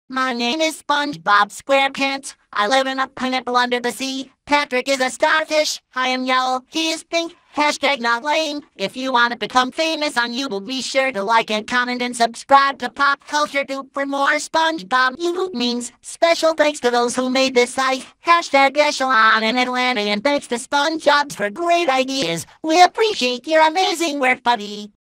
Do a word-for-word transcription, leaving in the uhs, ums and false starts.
My name is SpongeBob SquarePants. I live in a pineapple under the sea. Patrick is a starfish. I am yellow. He is pink. Hashtag not lame. If you want to become famous on YouTube, be sure to like and comment and subscribe to Pop Culture Dupe for more SpongeBob YouTube memes. Special thanks to those who made this site. Hashtag Echelon in Atlanta, and thanks to SpongeBob for great ideas. We appreciate your amazing work, buddy.